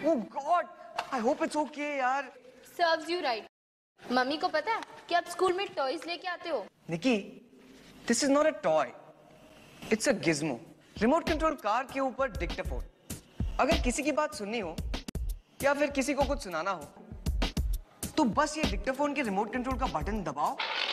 Oh God! I hope it's okay यार. Serves you right. Mummy को पता है कि आप स्कूल में टॉयज लेके आते हो. Nikki, this is not a toy. It's a gizmo. Remote control car के ऊपर डिक्टाफोन. अगर किसी की बात सुननी हो या फिर किसी को कुछ सुनाना हो तो बस ये डिक्टाफोन के रिमोट कंट्रोल का बटन दबाओ.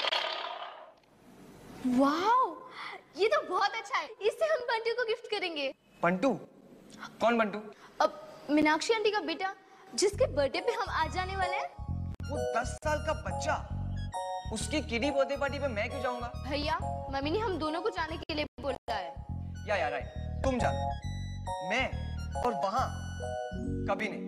वाओ, ये तो बहुत अच्छा है. इससे हम बंटू को गिफ्ट करेंगे. बंटू? कौन बंटू? अब मीनाक्षी आंटी का बेटा जिसके बर्थडे पे हम आ जाने वाले हैं. वो 10 साल का बच्चा. उसकी किडी बर्थडे पार्टी पे मैं क्यों जाऊंगा? भैया, मम्मी ने हम दोनों को जाने के लिए बोला है. या राइट. तुम जाना. मैं और वहां कभी नहीं.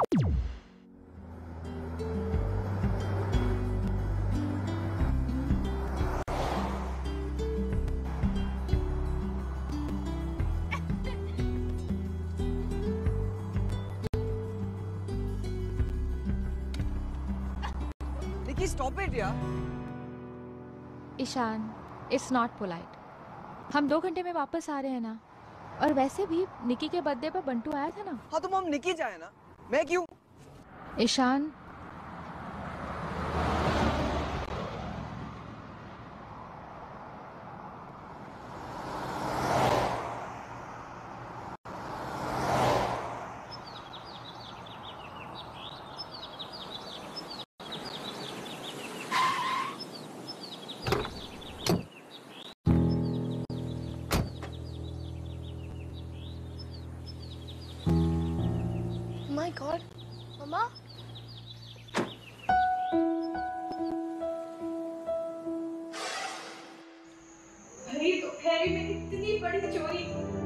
Nikki, stop it यार. Ishaan, it's not polite. हम 2 घंटे में वापस आ रहे हैं ना. और वैसे भी निकी के बर्थडे पर बंटू आया था ना. हाँ तो हम निकी जाए ना. मैं क्यों? ईशान, My God, मम्मा. भाई दोपहरी में इतनी बड़ी चोरी.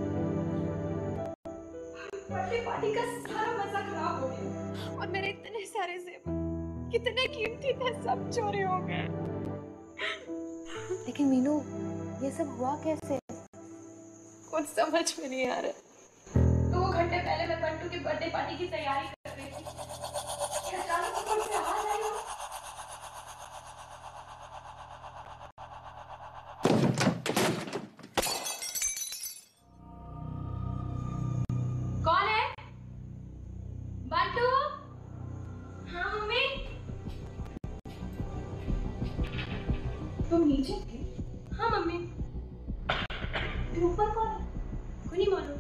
बर्थडे पार्टी का सारा मजा खराब हो गया. और मेरे इतने सारे जेवर, कितने कीमती थे, सब चोरी हो गए. लेकिन मीनू, ये सब हुआ कैसे? कुछ समझ में नहीं आ रहा. 2 घंटे पहले मैं बंटू की बर्थडे पार्टी की तैयारी कर रही थी. अचानक ऊपर से आवाज आई. कौन है? बंटू? हाँ मम्मी. तुम नीचे थे? हाँ मम्मी. फिर ऊपर कौन है? कोई नहीं मालूम.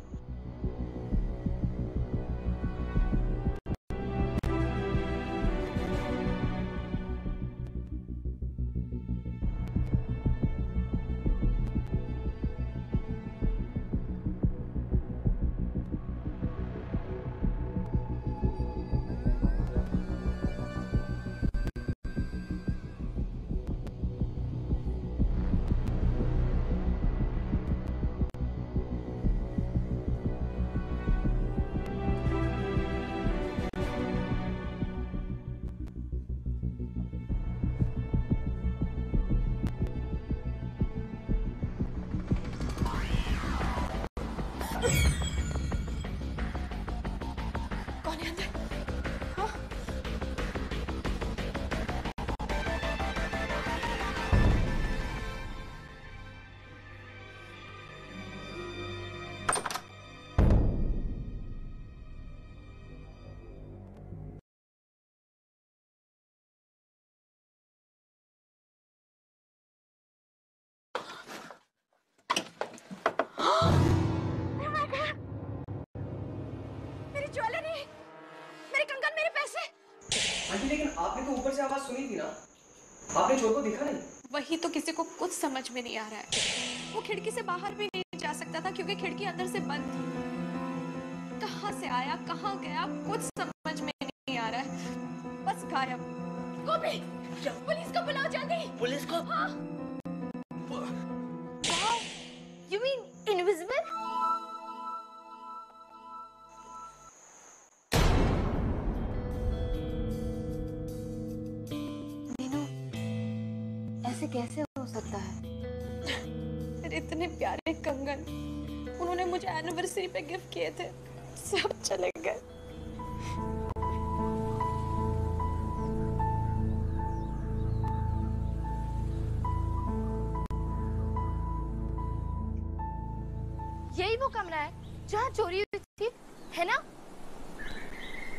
आंटी लेकिन आपने तो ऊपर से आवाज सुनी थी ना. आपने चोर को देखा नहीं? वही तो किसी को कुछ समझ में नहीं आ रहा है. वो खिड़की से बाहर भी नहीं जा सकता था क्योंकि खिड़की अंदर से बंद थी. कहाँ से आया, कहाँ गया, कुछ समझ में नहीं आ रहा है. बस गायब. गोपी, पुलिस को बुलाओ जल्दी. पुलिस को? हाँ. You mean invisible? ऐसे कैसे हो सकता है? मेरे इतने प्यारे कंगन उन्होंने मुझे एनिवर्सरी पे गिफ्ट किए थे, सब चले गए. यही वो कमरा है जहाँ चोरी हुई थी, है ना?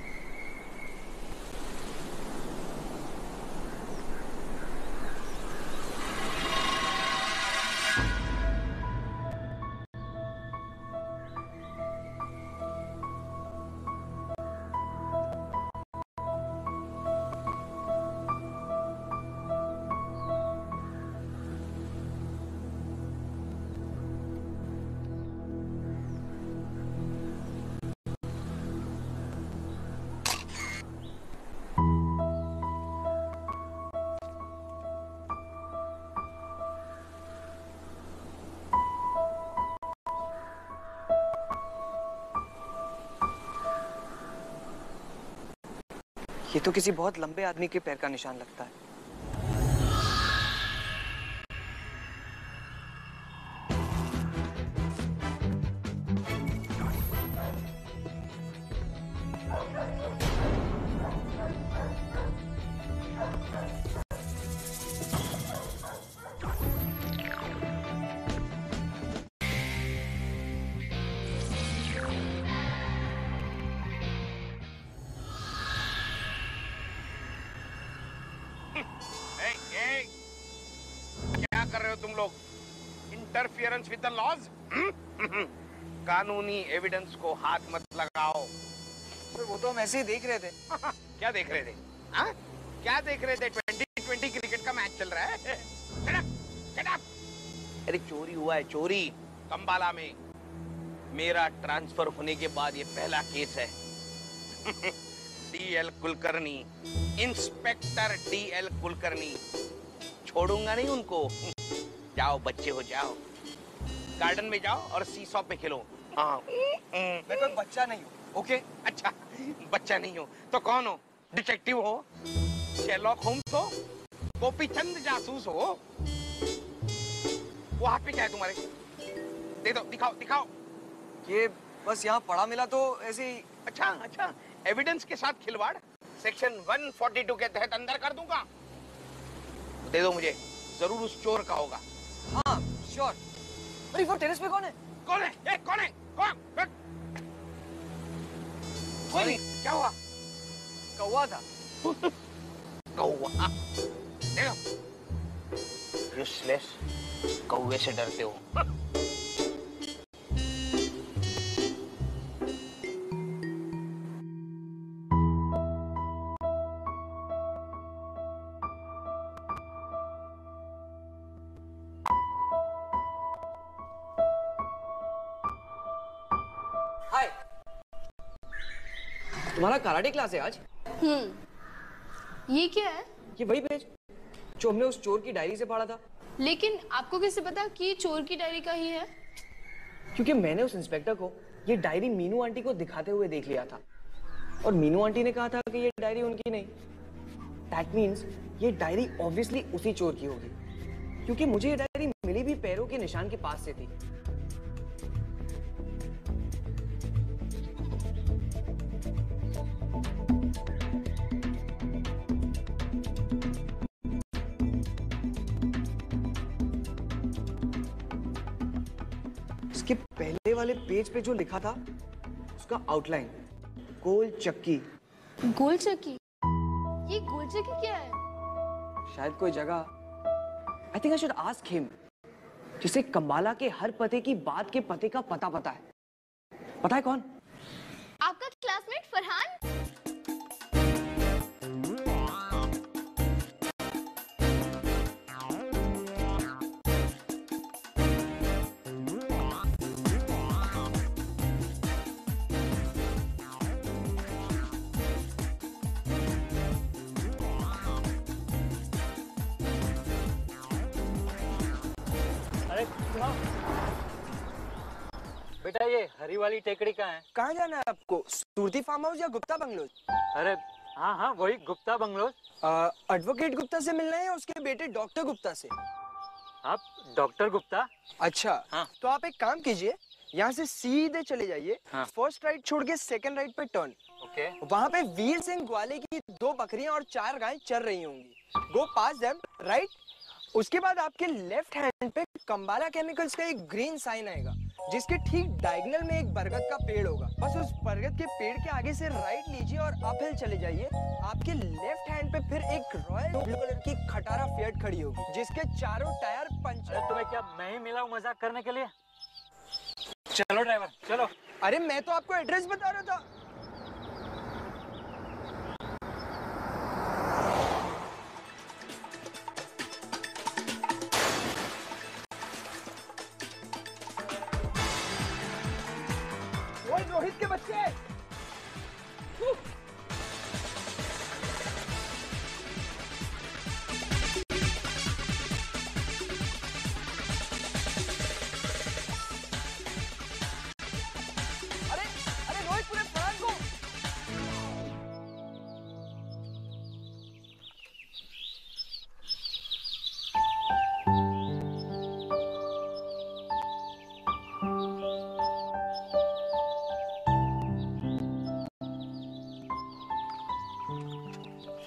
ये तो किसी बहुत लंबे आदमी के पैर का निशान लगता है। क्या कर रहे हो तुम लोग? Interference with the laws? कानूनी एविडेंस को हाथ मत लगाओ। तो वो तो हम ऐसे ही देख रहे थे। क्या देख रहे थे? हाँ? क्या देख रहे थे? 2020 क्रिकेट का मैच चल रहा है। Shut up! Shut up! अरे चोरी हुआ है, चोरी कंबाला में। मेरा ट्रांसफर होने के बाद ये पहला केस है। D L Kulkarni, inspector D L Kulkarni, छोड़ूंगा नहीं उनको। जाओ बच्चे हो, जाओ गार्डन में जाओ और सीसॉ पे खेलो। हाँ। मैं कोई बच्चा नहीं हूँ, ओके? अच्छा, बच्चा नहीं हो तो कौन हो? डिटेक्टिव हो? शेरलॉक होम्स हो? गोपी चंद जासूस हो? वो हाथ पे क्या है तुम्हारे? दे दो, दिखाओ दिखाओ। ये बस यहाँ पड़ा मिला तो ऐसे ही। अच्छा अच्छा, एविडेंस के साथ खिलवाड़ सेक्शन 142 के तहत अंदर कर दूंगा। दे दो मुझे, जरूर उस चोर का होगा। हाँ श्योर। अरे वो टेरेस पे कौन है? कौन है? कौन है? कौन? कोई नहीं। क्या हुआ? कौवा था। कौवा? देखो, यूजलेस, कौवे से डरते हो। हाय, तुम्हारा कराटे क्लास है आज? ये क्या है? ये वही पेज जो हमने उस चोर की डायरी से पढ़ा था। लेकिन आपको कैसे पता कि ये चोर की डायरी का ही है? क्योंकि मैंने उस इंस्पेक्टर को ये डायरी मीनू आंटी को दिखाते हुए देख लिया था, और मीनू आंटी ने कहा था कि ये डायरी उनकी नहीं। दैट मीन्स ये डायरी ऑब्वियसली उसी चोर की होगी, क्योंकि मुझे ये डायरी मिली भी पैरों के निशान के पास से थी। इसके पहले वाले पेज पे जो लिखा था उसका आउटलाइन, गोल चक्की। गोल चक्की? ये गोल चक्की क्या है? शायद कोई जगह। I think I should ask him, जिसे कंबाला के हर पते की बात के पते का पता है। पता है कौन? आपका क्लासमेट फरहान? अरे सुनो बेटा, ये हरी वाली टेकड़ी कहाँ है? कहाँ जाना है आपको? सूरती फार्म हाउस या गुप्ता बंगलोज? अरे हाँ हाँ, वही गुप्ता बंगलोज। एडवोकेट गुप्ता से मिलना है या उसके बेटे डॉक्टर गुप्ता से? आप डॉक्टर गुप्ता? अच्छा हाँ। तो आप एक काम कीजिए, यहाँ से सीधे चले जाइए। हाँ। फर्स्ट राइट छोड़ के सेकंड राइट पे टर्न। ओके। वहाँ पे वीर सिंह ग्वाले की 2 बकरियां और 4 गायें चर रही होंगी। Go pass them, right. उसके बाद आपके लेफ्ट हैंड पे कंबाला केमिकल्स का एक ग्रीन साइन आएगा, जिसके ठीक डायगोनल में एक बरगद का पेड़ होगा। बस उस बरगद के पेड़ के आगे से राइट लीजिए और अपहिल चले जाइए। आपके लेफ्ट हैंड पे फिर एक रॉयल ब्लू कलर की खटारा फिएट खड़ी होगी, जिसके चारों टायर पंचर। अरे तुम्हें क्या मैं ही मिला हूँ मजाक करने के लिए? चलो ड्राइवर चलो। अरे मैं तो आपको एड्रेस बता रहा था। रोहित के बच्चे। अरे अरे रोहित, पूरे फरहान को।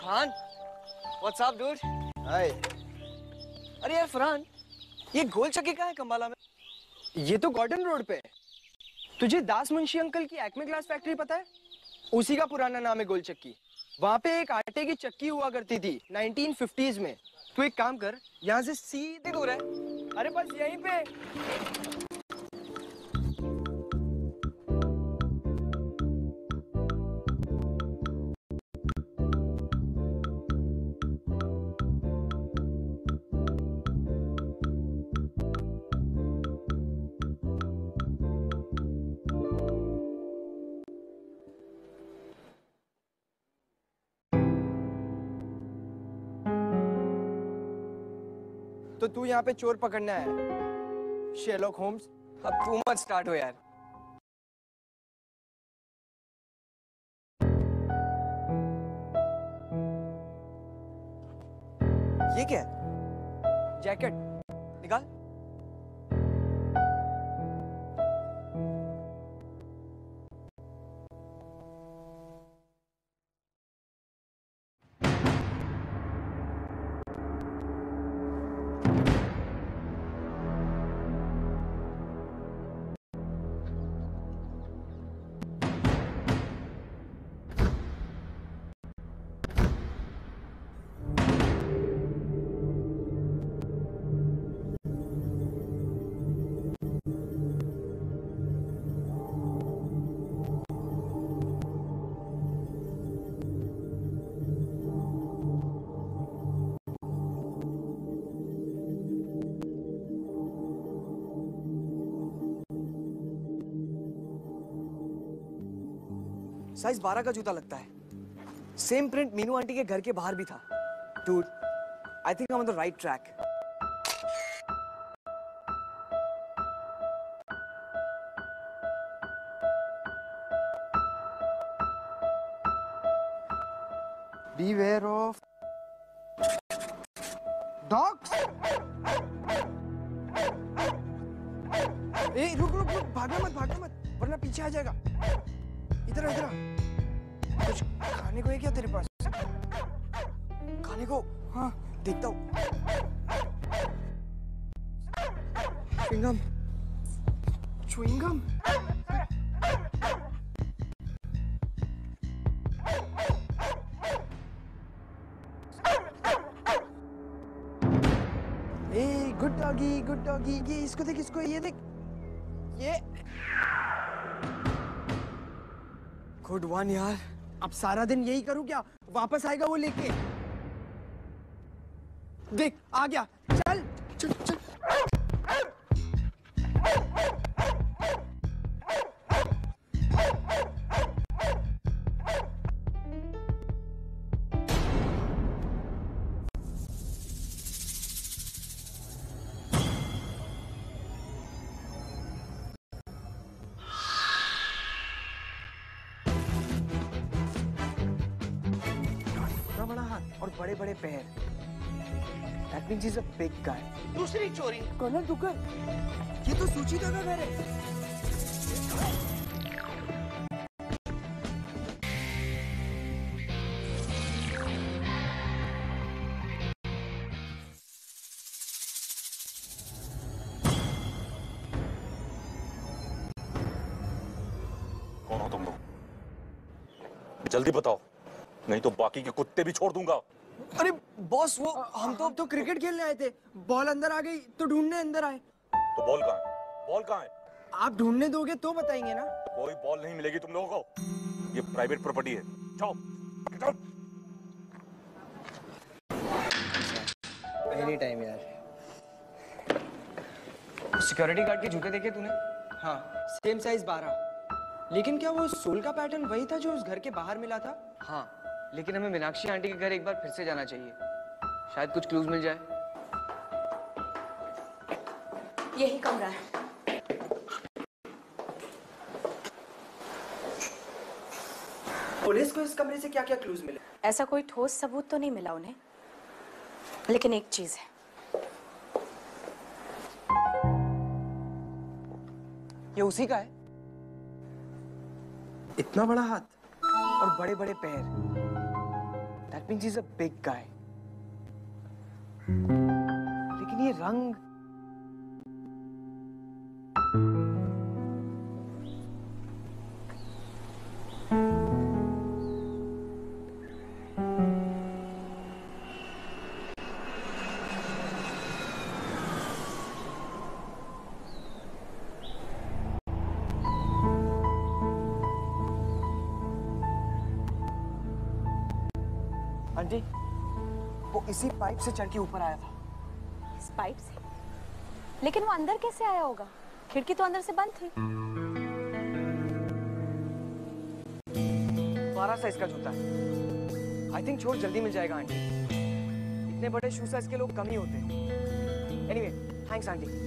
Farhan, what's up dude? Hi. अरे यार फरहान, ये गोल चक्की कहाँ है कंबाला में? ये तो गॉर्डन रोड पे है। तुझे दास मुंशी अंकल की एक्मे ग्लास फैक्ट्री पता है? उसी का पुराना नाम है गोल चक्की। वहाँ पे एक आटे की चक्की हुआ करती थी 1950s में। तू एक काम कर, यहाँ से सीधे दूर है। अरे बस यहीं पे। तो तू यहाँ पे चोर पकड़ना है, शेरलॉक होम्स? अब तू मत स्टार्ट हो यार। ये क्या है? जैकेट निकाल। साइज 12 का जूता लगता है। सेम प्रिंट मीनू आंटी के घर के बाहर भी था। Dude, I think I am on the right track. Beware of dogs. ए रुक रुक रुक, भागना मत वरना पीछे आ जाएगा। इधर आ, इधर आ। कुछ खाने को है क्या तेरे पास? खाने को? हाँ, देखता हूँ। Chewing gum. Chewing gum? A good doggy. ये इसको देख, इसको ये देख। ये गुड वन यार। अब सारा दिन यही करूं क्या? वापस आएगा वो लेके। देख आ गया। चल चल चल। बड़ा हाथ और बड़े बड़े पैर। That means he's a big guy. दूसरी चोरी। कर्नल दुकर, ये तो सुचिता का घर है। कौन हो तुम लोग? जल्दी बताओ, नहीं तो बाकी के कुत्ते भी छोड़ दूंगा। अरे बॉस, वो हम तो क्रिकेट खेलने आए थे। बॉल अंदर आ गई तो ढूंढने अंदर आए। तो बॉल कहाँ है? बॉल कहाँ है? आप ढूंढने दोगे तो बताएंगे ना। कोई बॉल नहीं मिलेगी तुम लोगों को। ये प्राइवेट प्रॉपर्टी है। जाओ जाओ। एनी टाइम यार। सिक्योरिटी गार्ड के जूते देखे तूने? हाँ, सेम साइज 12। लेकिन क्या वो सोल का पैटर्न वही था जो उस घर के बाहर मिला था? हाँ, लेकिन हमें मीनाक्षी आंटी के घर एक बार फिर से जाना चाहिए। शायद कुछ क्लूज मिल जाए। यही कमरा है। पुलिस को इस कमरे से क्या-क्या क्लूज मिले? ऐसा कोई ठोस सबूत तो नहीं मिला उन्हें, लेकिन एक चीज है। ये उसी का है। इतना बड़ा हाथ और बड़े बड़े पैर। That means he's a big guy. लेकिन ये रंग आंटी, वो इसी पाइप से चढ़ के ऊपर आया था। इस पाइप से? लेकिन वो अंदर कैसे आया होगा? खिड़की तो अंदर से बंद थी। 12 साइज का जूता है। आई थिंक चोर जल्दी मिल जाएगा आंटी। इतने बड़े शू साइज के लोग कम ही होते हैं। Anyway, thanks aunty.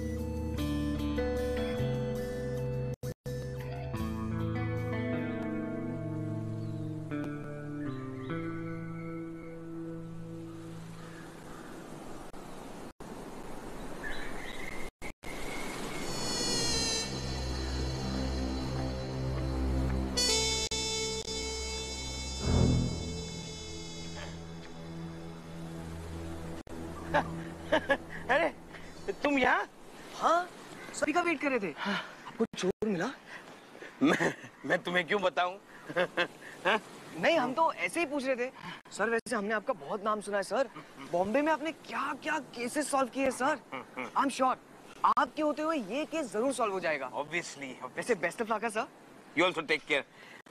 अरे तुम यहाँ? हाँ, सभी का वेट कर रहे थे। आपको चोर मिला? मैं तुम्हें क्यों बताऊं? नहीं, हम तो ऐसे ही पूछ रहे थे। सर, वैसे हमने आपका बहुत नाम सुना है सर। बॉम्बे में आपने क्या क्या केसेस सॉल्व किए सर। आई एम श्योर आपके होते हुए ये केस जरूर सॉल्व हो जाएगा। ऑब्वियसली। वैसे best of luck sir. You also take care.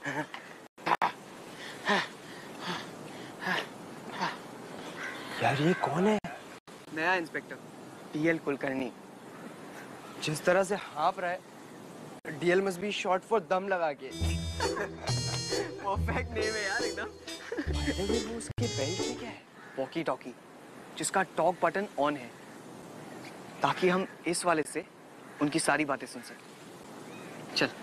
यार ये कौन है? नया इंस्पेक्टर डीएल कुलकर्णी। जिस तरह से हाँफ रहा है, DL must be short for दम लगा के। परफेक्ट नेम है यार एकदम। वो उसके बेल्ट में क्या है? वॉकी टॉकी, जिसका टॉक बटन ऑन है, ताकि हम इस वाले से उनकी सारी बातें सुन सकें। चल।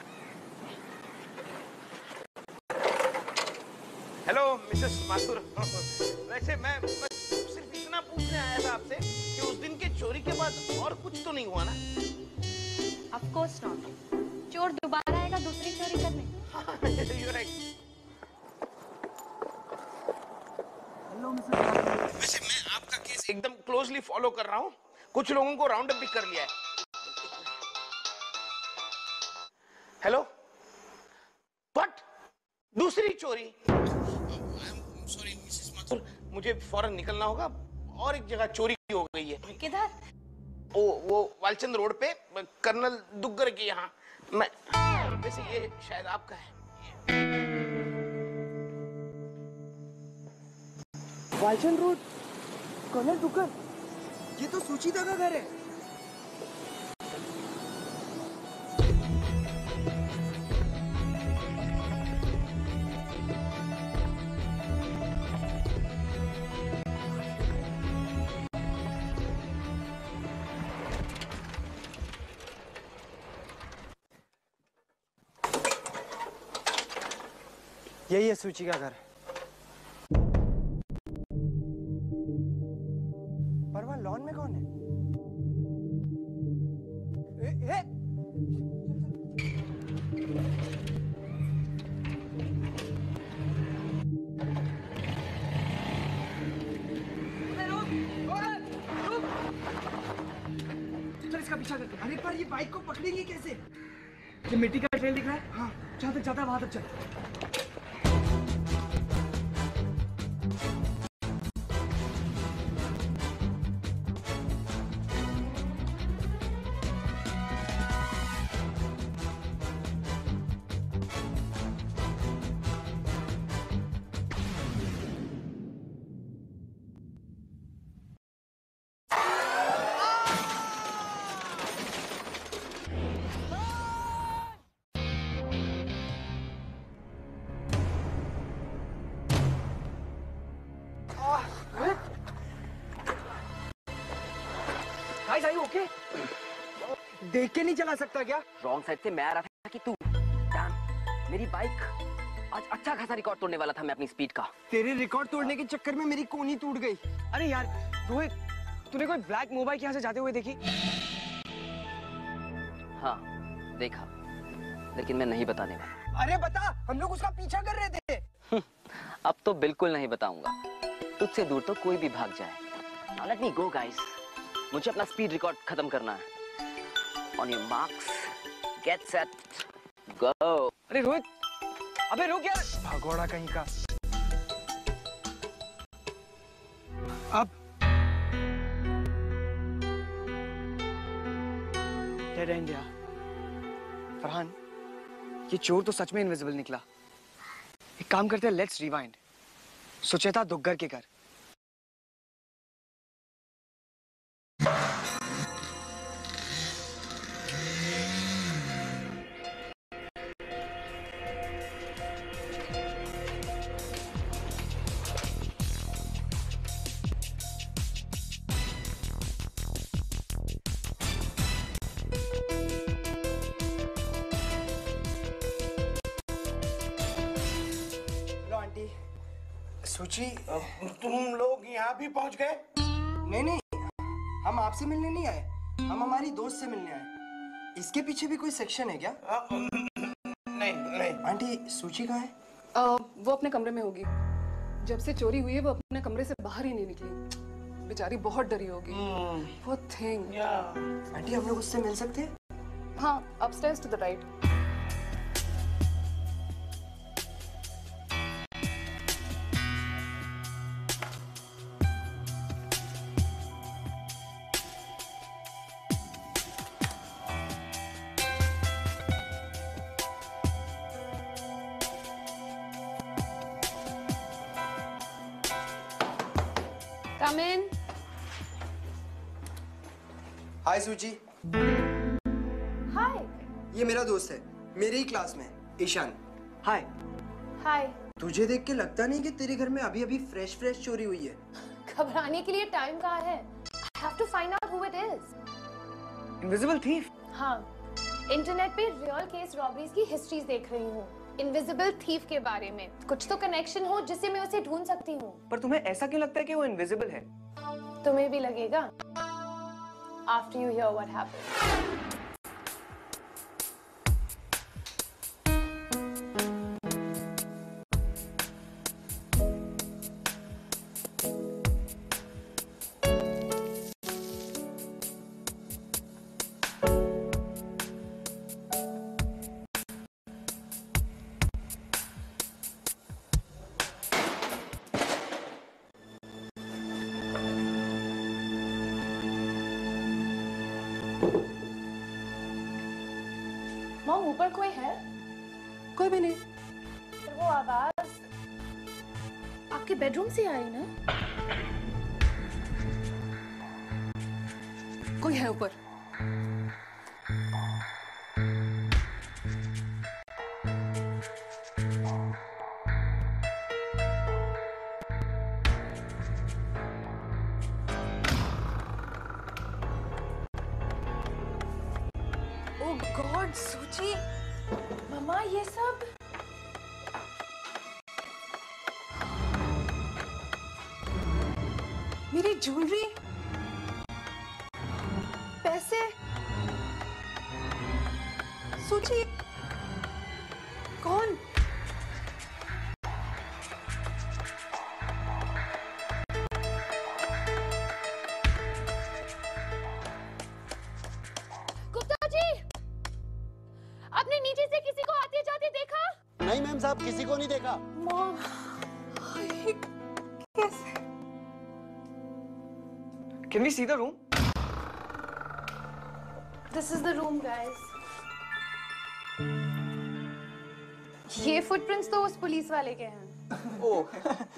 Hello Mrs Mathur. वैसे मैं सिर्फ इतना पूछने आया था आपसे कि उस दिन के चोरी के बाद और कुछ तो नहीं हुआ ना? Of course not. चोर दोबारा आएगा दूसरी चोरी करने। You're right. Hello Mrs Mathur. वैसे मैं आपका केस एकदम क्लोजली फॉलो कर रहा हूँ। कुछ लोगों को राउंड अप भी कर लिया है। हेलो? बट दूसरी चोरी? सॉरी मिसेस माथुर, मुझे फौरन निकलना होगा। और एक जगह चोरी हो गई है। किधर? वो वालचंद रोड पे, कर्नल दुग्गर के यहाँ। मैं वैसे ये शायद आपका है। वालचंद रोड, कर्नल दुग्गर, ये तो सुचिता का घर है। यही है सूची का घर। पर वहाँ लॉन में कौन है? ए! चल इसका पीछा करते। अरे पर ये बाइक को पकड़ेंगे कैसे? ये मिट्टी का ट्रेल दिख रहा है? हाँ, जहाँ तक जाता है वहां तक चल। Guys, are you okay? देख के नहीं चला सकता क्या? रॉन्ग साइड से मैं आ रहा था कि तू। डैम, मेरी बाइक आज अच्छा खासा रिकॉर्ड तोड़ने वाला था मैं अपनी स्पीड का। तेरे रिकॉर्ड तोड़ने के चक्कर में मेरी कोनी टूट गई। अरे यार रोहित, तूने कोई ब्लैक मोबाइल यहाँ से जाते हुए देखी? हाँ देखा, लेकिन मैं नहीं बताने वाला। अरे बता, हम लोग उसका पीछा कर रहे थे। अब तो बिल्कुल नहीं बताऊंगा। तुझसे दूर तो कोई भी भाग जाए। Now let me go, guys. मुझे अपना स्पीड रिकॉर्ड खत्म करना है। On your marks, get set, go. अरे रोहित, अबे रुक यार। भगोड़ा कहीं का। अब डेड एंड यार। फरहान, ये चोर तो सच में इनविजिबल निकला। एक काम करते हैं, लेट्स रिवाइंड। सुचेता दुग्गर के घर। सूची, तुम लोग यहाँ भी पहुँच गए? नहीं, हम आपसे मिलने नहीं आए, हम हमारी दोस्त से मिलने आए। इसके पीछे भी कोई सेक्शन है क्या? नहीं। आंटी, सूची कहाँ है? वो अपने कमरे में होगी। जब से चोरी हुई है वो अपने कमरे से बाहर ही नहीं निकली। बेचारी बहुत डरी होगी। वो थिंग। आंटी, हम लोग उससे मिल सकते हैं? हाँ, upstairs to the right. Come in. Hi Suchi. Hi. ये मेरा दोस्त है, मेरी ही क्लास में, ईशान। हाय। हाय। तुझे देख के लगता नहीं कि तेरे घर में अभी फ्रेश चोरी हुई है। घबराने के लिए टाइम कहाँ है? I have to find out who it is. Invisible thief? हाँ, इंटरनेट पे रियल केस रॉबरीज की हिस्ट्रीज देख रही हूँ। इनविजिबल थीफ के बारे में कुछ तो कनेक्शन हो जिससे मैं उसे ढूंढ सकती हूँ। पर तुम्हें ऐसा क्यों लगता है कि वो इनविजिबल है? तुम्हें भी लगेगा after you hear what happened. Mom, ऊपर कोई है? कोई भी नहीं। पर वो आवाज आपके बेडरूम से आई ना? कोई है ऊपर। ओह गॉड, सूची। मम्मा, ये सब मेरी ज्वेलरी, पैसे। सूची, कौन? गुप्ता जी, आपने नीचे से किसी को आते जाते देखा? नहीं मैम साहब, किसी को नहीं देखा। मॉम, कैसे? Can we see the room? This is the room, guys. ये फुटप्रिंट्स तो उस पुलिस वाले के हैं। ओह।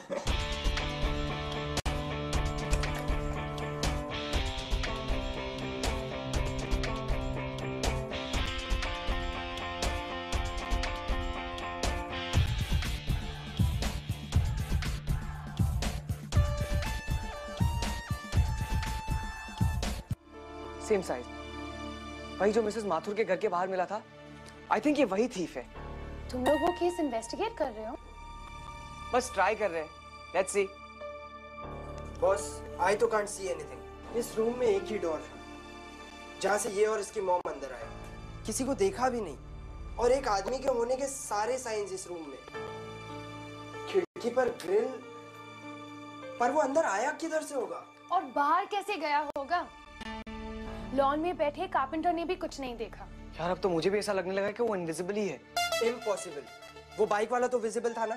सेम साइज, वही जो मिसेस माथुर के घर के बाहर मिला था। आई थिंक ये वही थीफ है। तुम लोग वो केस इन्वेस्टिगेट कर रहे हो? बस ट्राई कर रहे हैं। Let's see. बॉस, आई तो कांट सी एनीथिंग। इस रूम में एक ही डोर है जहाँ से ये और इसकी मॉम अंदर आए। किसी को देखा भी नहीं, और एक आदमी के होने के सारे साइंस इस रूम में। खिड़की पर ग्रिल, पर वो अंदर आया किधर से होगा? और बाहर कैसे गया होगा? लॉन में बैठे कारपेंटर ने भी कुछ नहीं देखा। यार अब तो मुझे भी ऐसा लगने लगा कि वो इनविजिबल ही है। इम्पॉसिबल, वो बाइक वाला तो विजिबल था ना।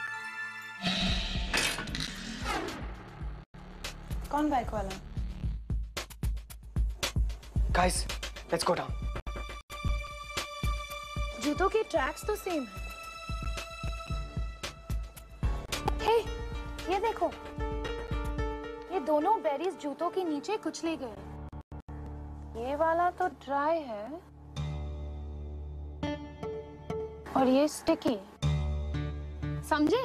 कौन बाइक वाला? Guys, let's go down. जूतों के ट्रैक्स तो सेम है। हे, ये देखो, ये दोनों बेरीज जूतों के नीचे कुचले गए। ये वाला तो ड्राई है और ये स्टिकी, समझे?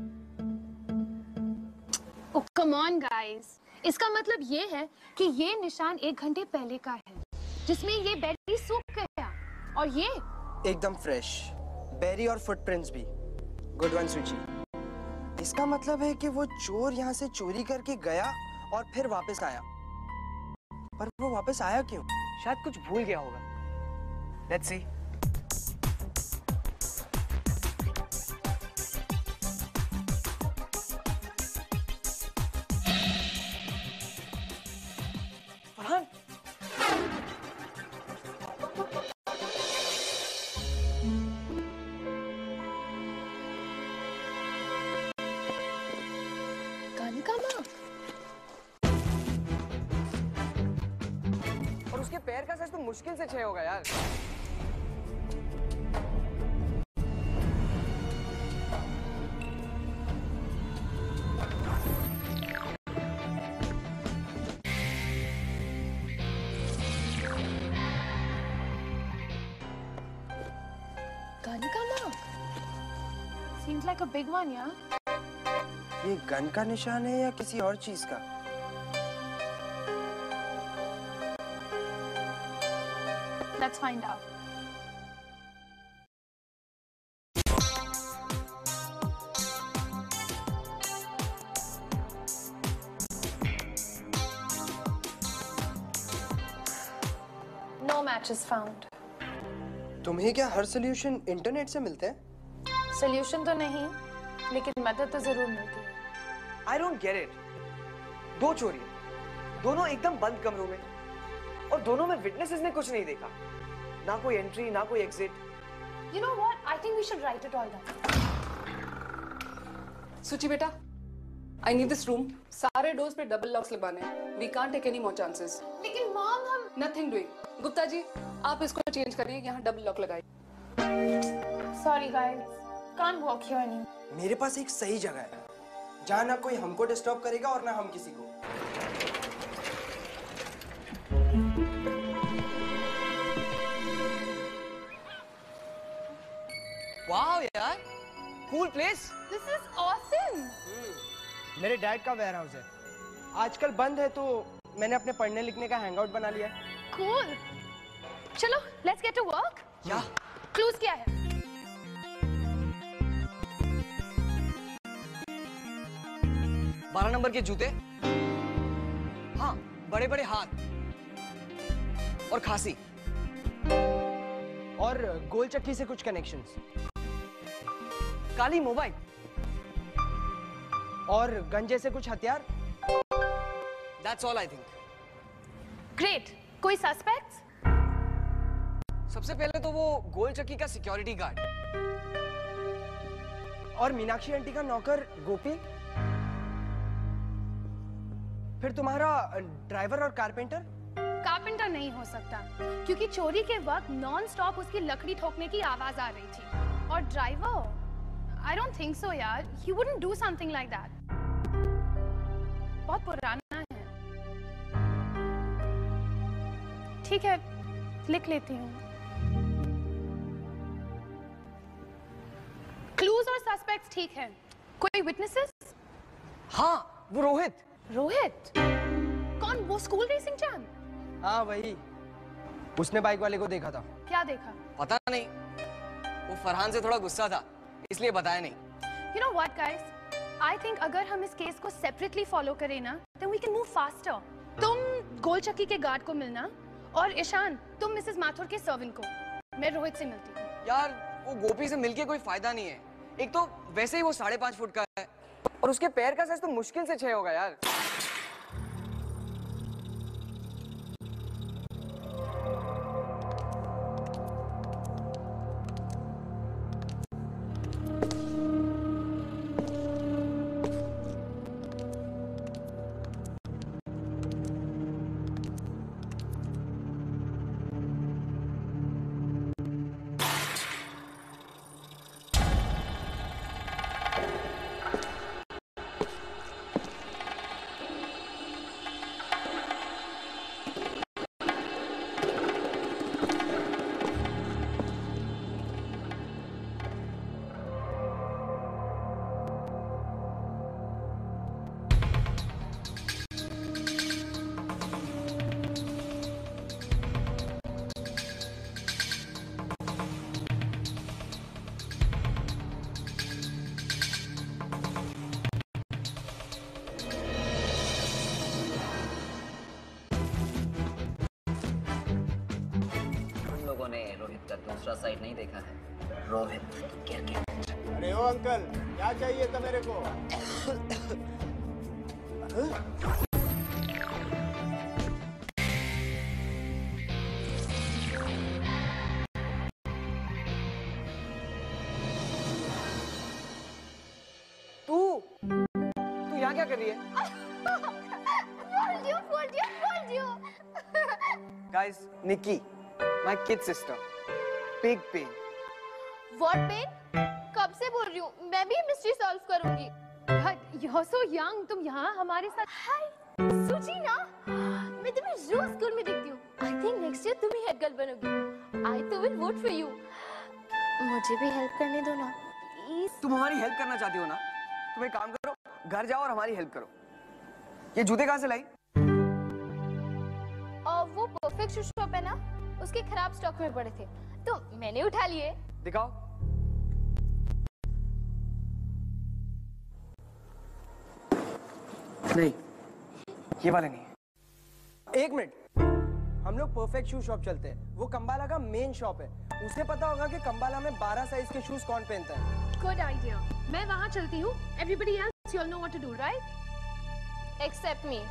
ओह कम ऑन गाइस, इसका मतलब ये है कि ये निशान 1 घंटे पहले का है, जिसमें ये बेरी सूख गया, और ये एकदम फ्रेश बेरी और फुटप्रिंट्स भी। Good one Suchi. इसका मतलब है कि वो चोर यहाँ से चोरी करके गया और फिर वापस आया। पर वो वापस आया क्यों? शायद कुछ भूल गया होगा। Let's see. फरहान, गन का मार्क। और उसके पैर का साइज तो मुश्किल से 6 होगा यार। गन का mark. Seems like a big one, yeah? ये गन का निशान है या किसी और चीज का? Let's find out. No matches found. तुम्हें क्या हर सोल्यूशन इंटरनेट से मिलते हैं? Solution तो नहीं, लेकिन मदद तो जरूर मिलती है। I don't get it. 2 चोरी, दोनों एकदम बंद कमरों में, और दोनों में विटनेसेस ने कुछ नहीं देखा। ना कोई एंट्री, ना कोई exit. You know what? I think we should write it all down. सुची बेटा, I need this room. सारे डोर्स पे डबल लॉक्स लगवाने हैं। We can't take any more chances. लेकिन मॉम हम Nothing doing. गुप्ता जी, आप इसको चेंज करिए, यहाँ डबल लॉक लगाइए। Sorry guys, can't walk here anymore. मेरे पास एक सही जगह है, जहाँ ना कोई हमको डिस्टर्ब करेगा और ना हम किसी को। वाओ यार, cool place. This is awesome. मेरे डैड का वेयर हाउस है। आजकल बंद है तो मैंने अपने पढ़ने लिखने का हैंगआउट बना लिया। Cool. चलो, let's get to work. या Clues क्या है? बारह नंबर के जूते, हाँ, बड़े बड़े हाथ और खांसी, और गोल चक्की से कुछ कनेक्शंस, काली मोबाइल और गंजे से कुछ हथियार। That's all I think. Great. कोई suspects? सबसे पहले तो वो गोल चक्की का सिक्योरिटी गार्ड, और मीनाक्षी आंटी का नौकर गोपी। फिर तुम्हारा ड्राइवर और कारपेंटर। कारपेंटर नहीं हो सकता, क्योंकि चोरी के वक्त नॉन स्टॉप उसकी लकड़ी ठोकने की आवाज आ रही थी। और driver, I don't think so यार, he wouldn't do something like that. बहुत पुराना है। ठीक है, लिख लेती हूँ। क्लूज और सस्पेक्ट्स ठीक है, कोई विटनेसेस? हाँ, वो रोहित। रोहित? कौन, वो स्कूल रेसिंग चैंप? हाँ वही, उसने बाइक वाले को देखा था। क्या देखा? पता नहीं, वो फरहान से थोड़ा गुस्सा था, इसलिए बताया नहीं। You know what guys? I think अगर हम इस केस को सेपरेटली फॉलो करें ना, then we can move faster. तुम गोल चक्की के गार्ड को मिलना, और ईशान तुम मिसेस माथुर के सर्वेंट को। मैं रोहित से मिलती हूँ। यार वो गोपी से मिलके कोई फायदा नहीं है। एक तो वैसे ही वो 5.5 फुट का है, और उसके पैर का साइज तो मुश्किल से 6 होगा यार। रोहित का दूसरा साइड नहीं देखा है। रोहित क्रिकेट। अरे ओ अंकल, क्या चाहिए था मेरे को? तू यहाँ क्या कर रही है? Guys, Nikki, my kid sister, big pain. What pain? कब से बोल रही हूँ? मैं भी मिस्ट्री सॉल्व करूँगी। You're so young. तुम यहाँ हमारे साथ। Hi, सुजीना। मैं तुम्हें रोज स्कूल में देखती हूँ। I think next year तुम ही हेड गर्ल बनोगी। I तो will vote for you. मुझे भी हेल्प करने दो ना, प्लीज। तुम हमारी हेल्प करना चाहती हो ना? तुम एक काम करो, घर जाओ और हमारी हेल्प करो। ये जूते कहाँ से लाई? वो परफेक्ट शू शॉप है ना, उसके खराब स्टॉक में पड़े थे तो मैंने उठा लिए। दिखाओ। नहीं, ये वाले नहीं। एक मिनट, हम लोग परफेक्ट शू शॉप चलते हैं। वो कंबाला का मेन शॉप है। उसे पता होगा कि कंबाला में 12 साइज के शूज कौन पहनता है। Good idea. मैं वहाँ चलती हूँ। Everybody else, you'll know what to do, right? Except me.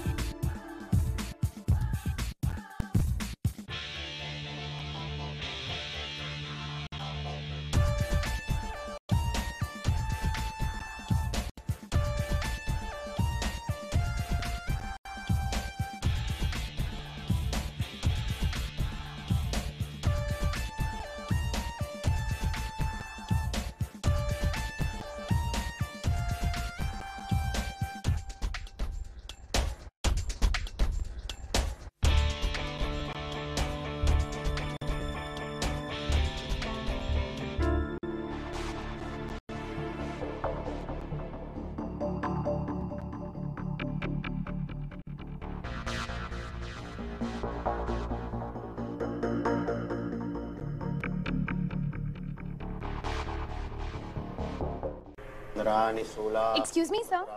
Excuse me, sir.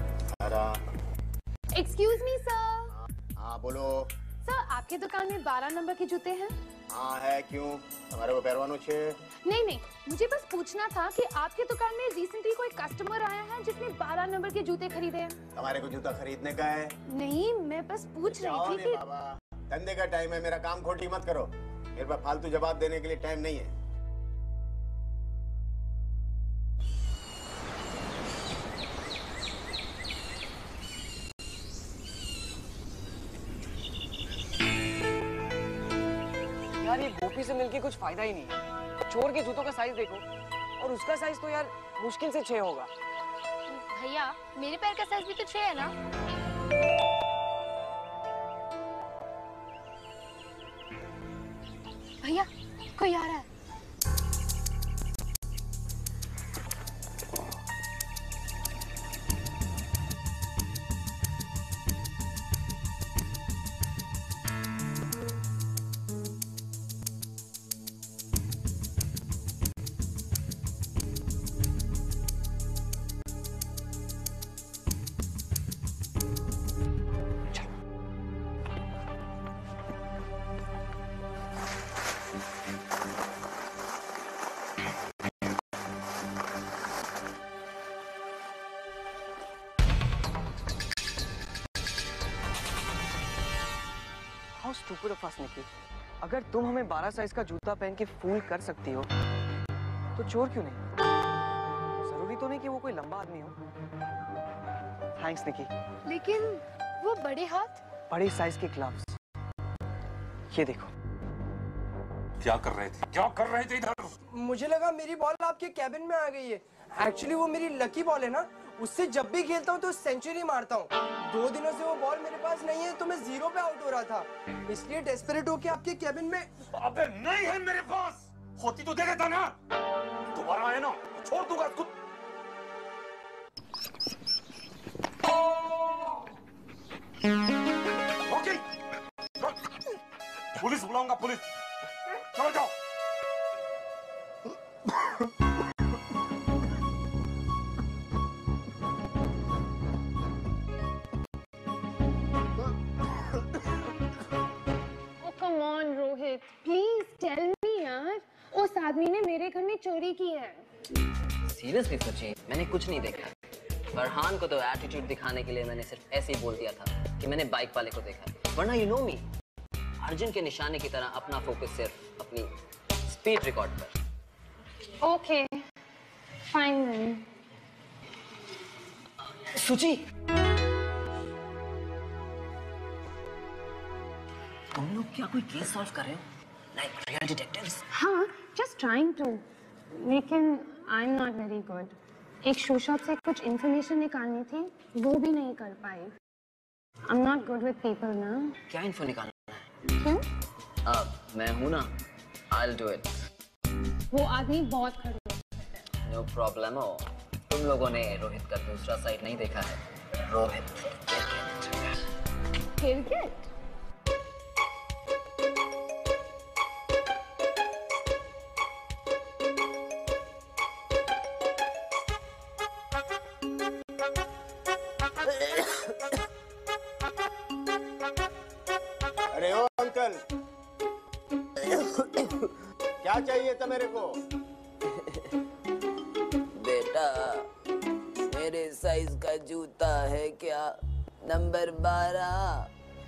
Excuse me, sir. हाँ बोलो। सर, आपके दुकान में 12 नंबर के जूते हैं? हाँ है, क्यों? हमारे को पैरवानो छे? नहीं, मुझे बस पूछना था कि आपके दुकान में रिसेंटली कोई कस्टमर आया है जिसने 12 नंबर के जूते खरीदे हैं? हमारे को जूता खरीदने का है? नहीं, मैं बस पूछ रही थी कि बाबा, धंधे का टाइम है, मेरा काम खोटी मत करो। मेरे पास फालतू जवाब देने के लिए टाइम नहीं है। यार ये गोपी से मिलके कुछ फायदा ही नहीं है। चोर के जूतों का साइज देखो और उसका साइज तो यार मुश्किल से 6 होगा। भैया, मेरे पैर का साइज भी तो 6 है ना? भैया, कोई आ रहा है। stupid of us, निकी। अगर तुम हमें 12 साइज का जूता पहन के फूल कर सकती हो, तो चोर क्यों नहीं? जरूरी तो नहीं कि वो कोई लंबा आदमी हो। Thanks Nikki. लेकिन वो बड़े हाथ, बड़े साइज के ग्लव्स, ये देखो। क्या कर रहे थे? क्या कर रहे थे इधर? मुझे लगा मेरी बॉल आपके कैबिन में आ गई है। एक्चुअली वो मेरी लकी बॉल है ना, उससे जब भी खेलता हूँ तो सेंचुरी मारता हूँ। 2 दिनों से वो बॉल मेरे पास नहीं है, तो मैं 0 पे आउट हो रहा था, इसलिए डेस्परेट होके आपके कैबिन में। अबे नहीं है मेरे पास, होती तो दे देता ना। दोबारा आए ना छोड़ दूंगा इसको। ओके, पुलिस बुलाऊंगा, पुलिस। चलो जाओ। come on Rohit, please tell me यार, उस आदमी ने मेरे घर में चोरी की है। सीरियसली सची, मैंने कुछ नहीं देखा। फरहान को तो एटीट्यूड दिखाने के लिए मैंने सिर्फ ऐसे ही बोल दिया था कि मैंने बाइक वाले को देखा है, वरना यू नो मी, अर्जुन के निशाने की तरह अपना फोकस सिर्फ अपनी स्पीड रिकॉर्ड पर। Okay fine then. सुची, तुम लोग क्या कोई केस सॉल्व कर रहे हो, लाइक रियल डिटेक्टिव्स? हाँ, जस्ट ट्राइंग टू, लेकिन I am not very good. एक शू शॉप से कुछ इंफॉर्मेशन निकालनी थी, वो भी नहीं कर पाई। I am not good with people ना। क्या इन्फो निकालना है? क्यों? मैं हूं ना, I'll do it। वो आदमी बहुत खड़ूस है। No problem. तुम लोगों ने रोहित का दूसरा साइड नहीं देखा है, रोहित क्रिकेट। अरे ओ अंकल, क्या चाहिए था मेरे को? बेटा, मेरे साइज का जूता है क्या? Number 12।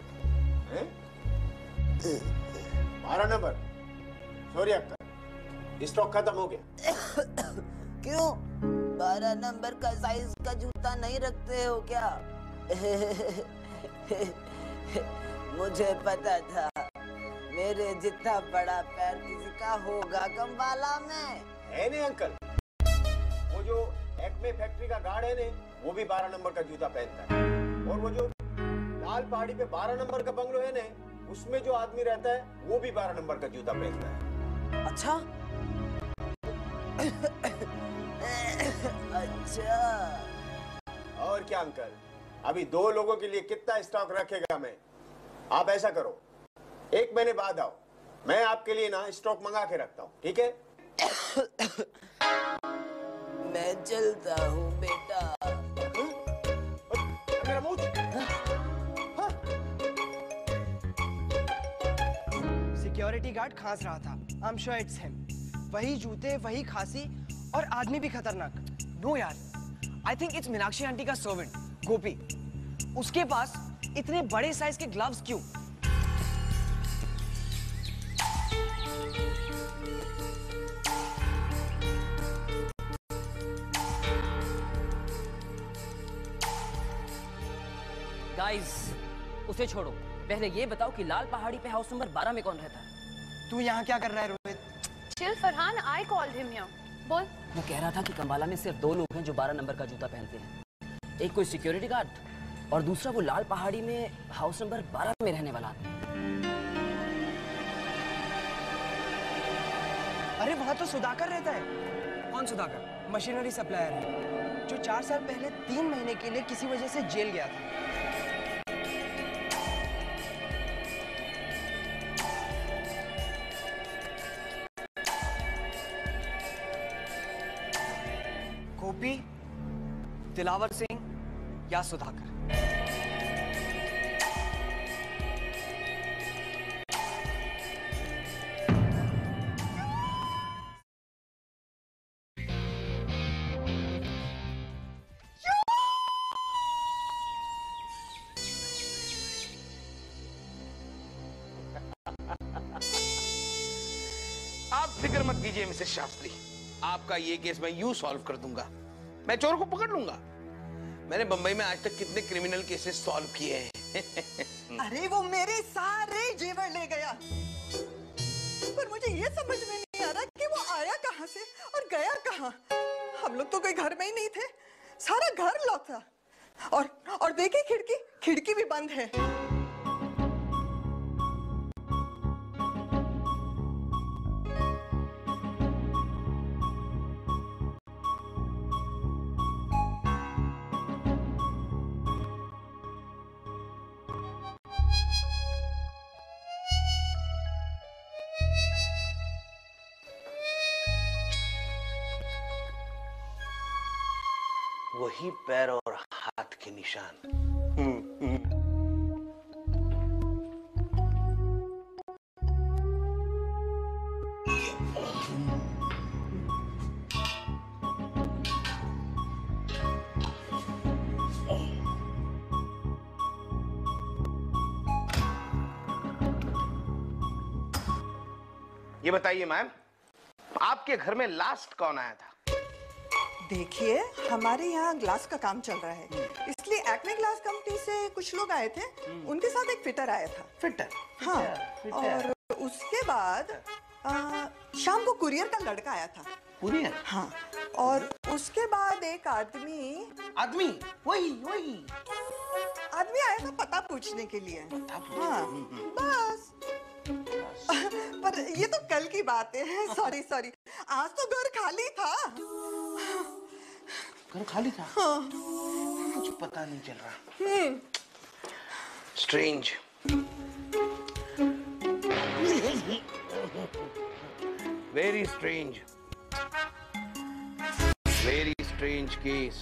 12 number? Sorry uncle, stock खत्म हो गया। क्यों? 12 नंबर का साइज का जूता नहीं रखते हो क्या? मुझे पता था मेरे जितना बड़ा पैर किसी का होगा कंबाला में। है नहीं अंकल, वो जो एक्मे फैक्ट्री का गार्ड है ने, वो भी 12 नंबर का जूता पहनता है। और वो जो लाल पहाड़ी पे 12 नंबर का बंगलो है ने, उसमें जो आदमी रहता है वो भी 12 नंबर का जूता पहनता है। अच्छा। अच्छा। और क्या अंकल, अभी 2 लोगों के लिए कितना स्टॉक रखेगा मैं? आप ऐसा करो, 1 महीने बाद आओ, मैं आपके लिए ना स्टॉक मंगा के रखता हूँ, ठीक है? मैं चलता हूँ बेटा। मेरा मुंह। सिक्योरिटी गार्ड खांस रहा था। I am sure it's him. वही जूते, वही खांसी, और आदमी भी खतरनाक। नो यार, I think it's Meenakshi aunty का सर्वेंट गोपी। उसके पास इतने बड़े साइज के ग्लव्स क्यों? गाइस, उसे छोड़ो, पहले ये बताओ कि लाल पहाड़ी पे हाउस नंबर 12 में कौन रहता है? तू यहाँ क्या कर रहा है Rohit? Chill Farhan, I called him here. बोल। वो कह रहा था कि कंबाला में सिर्फ 2 लोग हैं जो 12 नंबर का जूता पहनते हैं। एक कोई सिक्योरिटी गार्ड और दूसरा वो लाल पहाड़ी में हाउस नंबर 12 में रहने वाला आदमी। अरे वहाँ तो सुधाकर रहता है। कौन सुधाकर? मशीनरी सप्लायर है, जो 4 साल पहले 3 महीने के लिए किसी वजह से जेल गया था। गोपी, दिलावर सिंह या सुधाकर? फिक्र मत कीजिए मिसेस शास्त्री, आपका ये केस मैं यूं सॉल्व कर दूंगा। मैं चोर को पकड़ लूंगा। मैंने बंबई में आज तक कितने क्रिमिनल केसेस सॉल्व किए हैं। अरे वो मेरे सारे जेवर ले गया, पर मुझे ये समझ में नहीं आ रहा कि वो आया कहाँ से और गया कहाँ। हम लोग तो कोई घर में ही नहीं थे, सारा घर लॉक था। और देखिए खिड़की भी बंद है। वही पैर और हाथ के निशान। ये बताइए मैम, आपके घर में लास्ट कौन आया था? देखिए, हमारे यहाँ ग्लास का काम चल रहा है, इसलिए एक्मे ग्लास कंपनी से कुछ लोग आए थे। उनके साथ एक फिटर आया था। फिटर? हाँ। और उसके बाद शाम को कुरियर का लड़का आया था। कुरियर? हाँ। और उसके बाद एक आदमी वही आदमी आया था पता पूछने के लिए। हाँ, बस। पर ये तो कल की बात है। सॉरी, आज तो घर खाली था। घर खाली था? हाँ। कुछ पता नहीं चल रहा। Strange. Very strange. Very strange case.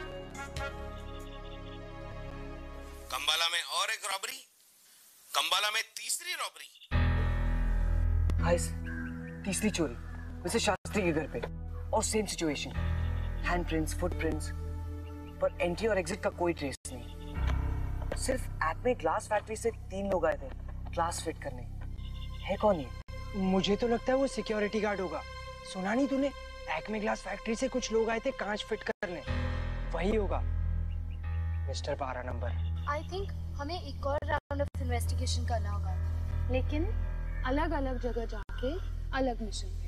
Kambala में और एक रॉबरी, कंबाला में तीसरी रॉबरी। हाय सर, तीसरी चोरी मिसेस शास्त्री के घर पे, और सेम सिचुएशन, हैंडप्रिंट्स, फुटप्रिंट्स, पर एंट्री और एग्जिट का कोई ट्रेस नहीं। सिर्फ एक्मे ग्लास फैक्ट्री से 3 लोग आए थे ग्लास फिट करने। है कौन ये? मुझे तो लगता है वो सिक्योरिटी गार्ड होगा। सुना नहीं तूने? एक्मे ग्लास फैक्ट्री से कुछ लोग आए थे कांच फिट करने, वही होगा मिस्टर 12 नंबर। आई थिंक हमें एक और राउंड ऑफ इन्वेस्टिगेशन करना होगा, लेकिन अलग अलग जगह जाके अलग मिशन पे।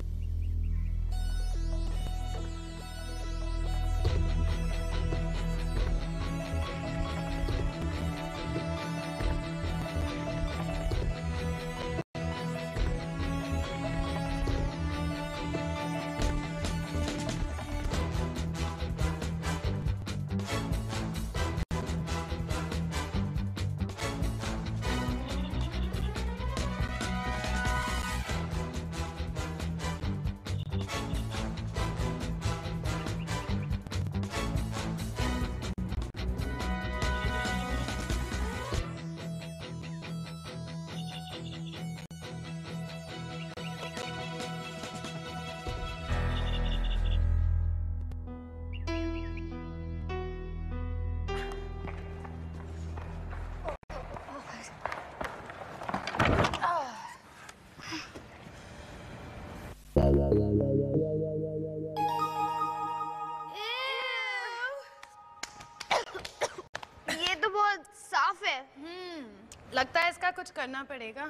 ये तो बहुत साफ है। लगता है इसका कुछ करना पड़ेगा।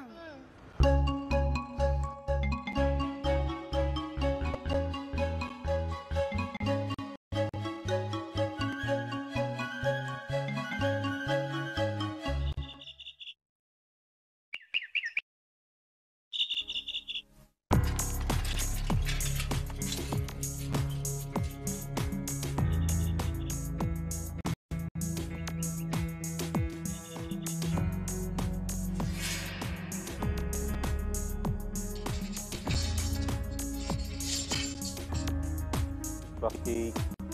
बाकी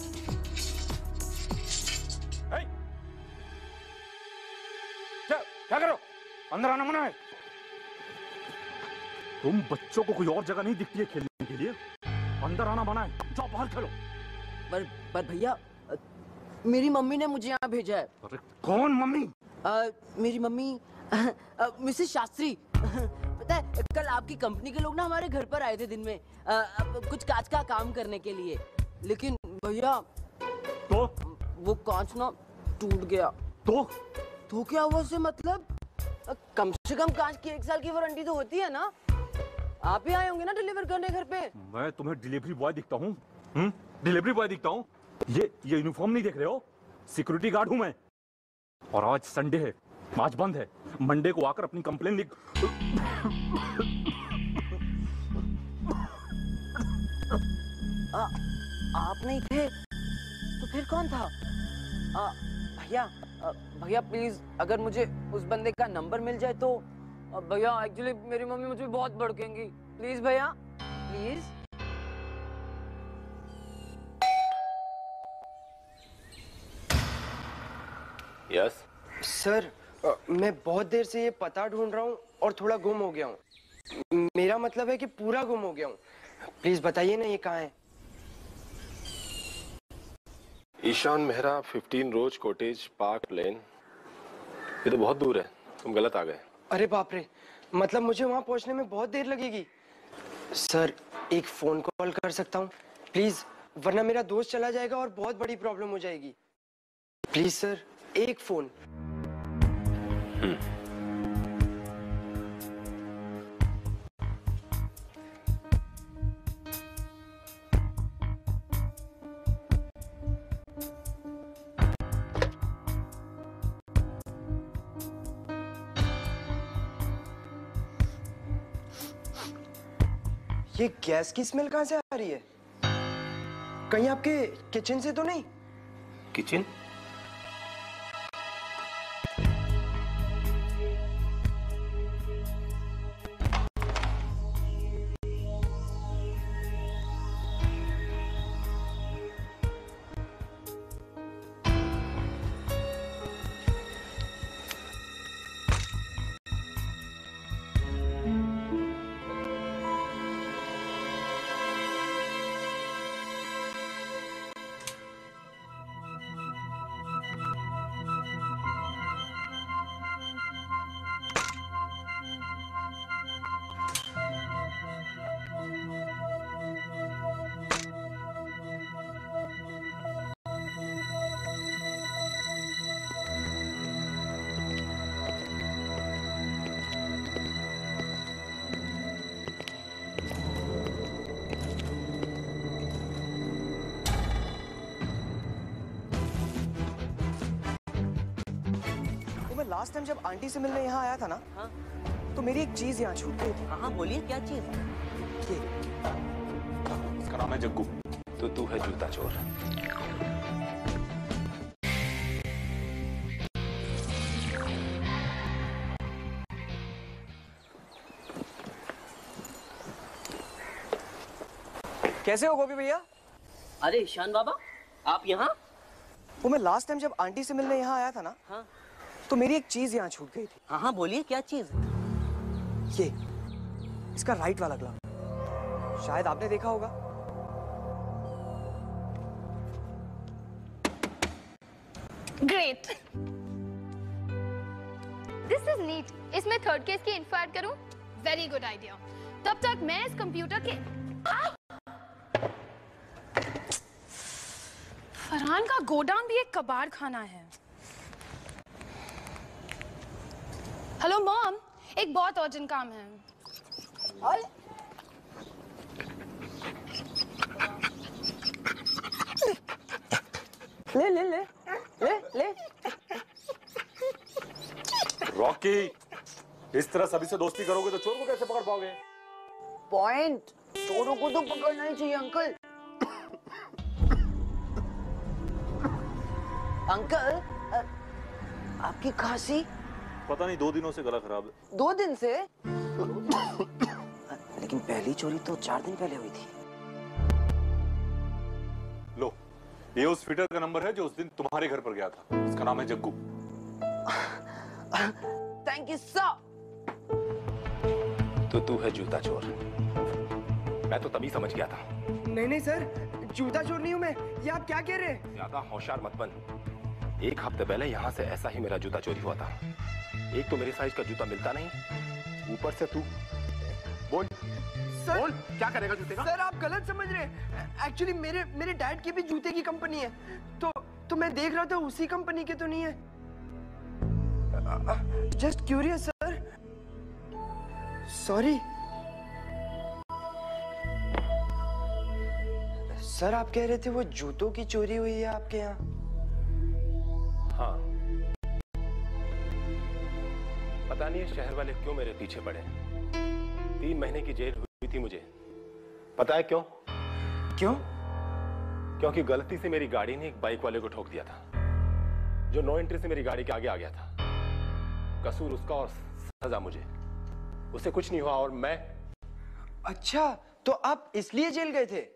क्या करो? अंदर आना मना है। तुम बच्चों को कोई और जगह नहीं दिखती है खेलने के लिए? अंदर आना मना है, जाओ बाहर खेलो। पर भैया, मेरी मम्मी ने मुझे यहाँ भेजा है। अरे कौन मम्मी? मेरी मम्मी मिसेस शास्त्री। पता है कल आपकी कंपनी के लोग ना हमारे घर पर आए थे दिन में कुछ कांच का काम करने के लिए, लेकिन भैया तो वो कांच ना टूट गया। तो क्या हुआ से मतलब? कम से कम कांच की 1 साल की वारंटी तो होती है ना। आप ही आए होंगे ना डिलीवर करने घर पे? मैं तुम्हें डिलीवरी बॉय दिखता हूँ? डिलीवरी बॉय दिखता हूँ? ये यूनिफॉर्म नहीं देख रहे हो? सिक्योरिटी गार्ड हूँ मैं। और आज संडे है, आज बंद है। मंडे को आकर अपनी कंप्लेन लिख। आप नहीं थे तो फिर कौन था? भैया प्लीज अगर मुझे उस बंदे का नंबर मिल जाए तो। भैया एक्चुअली मेरी मम्मी मुझे बहुत भड़केंगी, प्लीज भैया प्लीज। यस सर, मैं बहुत देर से ये पता ढूंढ रहा हूँ और थोड़ा गुम हो गया हूँ। मेरा मतलब है कि पूरा गुम हो गया हूँ। प्लीज बताइए ना ये कहाँ है। Ishaan Mehra 15 rose cottage park lane. ये तो बहुत दूर है, तुम गलत आ गए। अरे बाप रे, मतलब मुझे वहां पहुंचने में बहुत देर लगेगी। सर एक फोन कॉल कर सकता हूँ प्लीज, वरना मेरा दोस्त चला जाएगा और बहुत बड़ी प्रॉब्लम हो जाएगी। प्लीज सर एक फोन। ये गैस की स्मेल कहां से आ रही है? कहीं आपके किचन से तो नहीं? किचन? लास्ट टाइम जब आंटी से मिलने यहाँ आया था ना, हाँ? तो मेरी एक चीज यहाँ छूट गई थी। हाँ बोलिए क्या चीज? इसका नाम है जग्गू। तो तू है जूता चोर। कैसे हो गोपी भैया? अरे ईशान बाबा आप यहाँ? वो मैं लास्ट टाइम जब आंटी से मिलने यहाँ आया था ना, हाँ? तो मेरी एक चीज यहाँ छूट गई थी। हाँ बोलिए क्या चीज? ये इसका राइट वाला ग्लव, शायद आपने देखा होगा। Great, this is neat. इसमें थर्ड केस की इन्फो ऐड करूं? Very good idea. तब तक मैं इस कंप्यूटर के फरहान का गोडाउन भी एक कबाड़ खाना है। हेलो मॉम, एक बहुत अर्जेंट काम है। ले ले ले ले ले। रॉकी, इस तरह सभी से दोस्ती करोगे तो चोर को कैसे पकड़ पाओगे? पॉइंट, चोरों को तो पकड़ना ही चाहिए अंकल। अंकल आपकी खांसी? पता नहीं 2 दिनों से गला खराब है। 2 दिन से? लेकिन पहली चोरी तो 4 दिन पहले हुई थी। लो, ये उस फिटर का नंबर है जो उस दिन तुम्हारे घर पर गया था। इसका नाम है जग्गू। Thank you sir. तो तू है जूता चोर। मैं तो तभी समझ गया था। नहीं सर, जूता चोर नहीं हूँ मैं। ये आप क्या कह रहे हैं? ज्यादा होशियार मत बन। 1 हफ्ते पहले यहाँ से ऐसा ही मेरा जूता चोरी हुआ था। एक तो मेरे साइज का जूता मिलता नहीं, ऊपर से तू सर बोल, क्या करेगा जूते का? सर आप गलत समझ रहे हैं। एक्चुअली मेरे डैड की भी जूते की कंपनी है, तो मैं देख रहा था उसी कंपनी के तो नहीं है। Just curious sir, sorry. Sir आप कह रहे थे वो जूतों की चोरी हुई है आपके यहाँ? हाँ, पता नहीं है शहर वाले क्यों मेरे पीछे पड़े। 3 महीने की जेल हुई थी मुझे। पता है क्यों? क्यों? क्योंकि गलती से मेरी गाड़ी ने एक बाइक वाले को ठोक दिया था, जो नो एंट्री से मेरी गाड़ी के आगे आ गया था। कसूर उसका और सजा मुझे। उसे कुछ नहीं हुआ और मैं। अच्छा, तो आप इसलिए जेल गए थे?